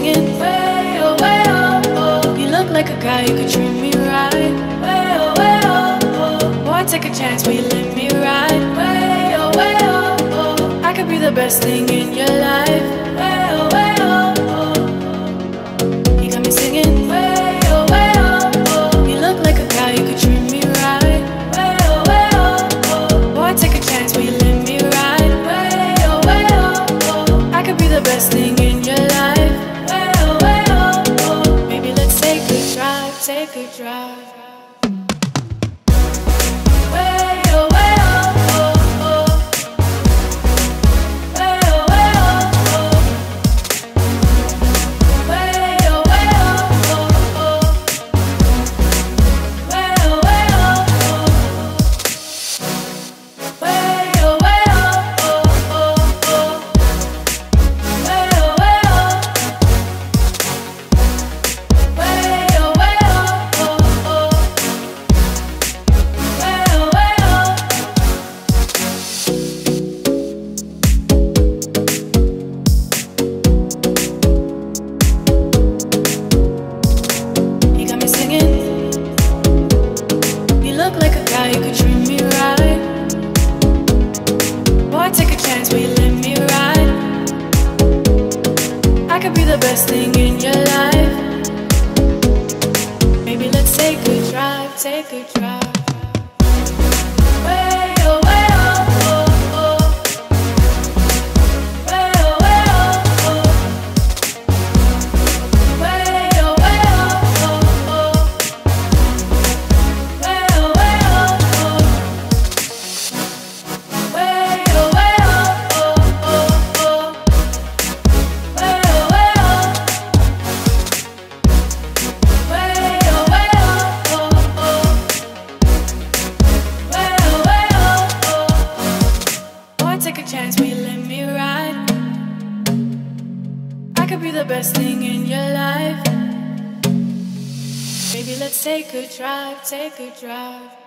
singing way oh, oh. You look like a guy who could treat me right. Way oh, oh. Boy, take a chance, will you let me ride? Way oh, oh. I could be the best thing in your life. Way oh, oh. You got me singing way oh, oh. You look like a guy who could treat me right. Way oh, boy, take a chance, will you let me ride? Way oh, I could be the best thing in your life. Way oh, maybe let's take a drive, take a drive. You could treat me right. Boy, take a chance, will you let me ride? I could be the best thing in your life. Maybe let's take a drive, take a drive. Way oh, oh, oh. Way oh, oh. Way oh, oh. Way oh, take a chance, will you let me ride? I could be the best thing in your life. Maybe let's take a drive, take a drive.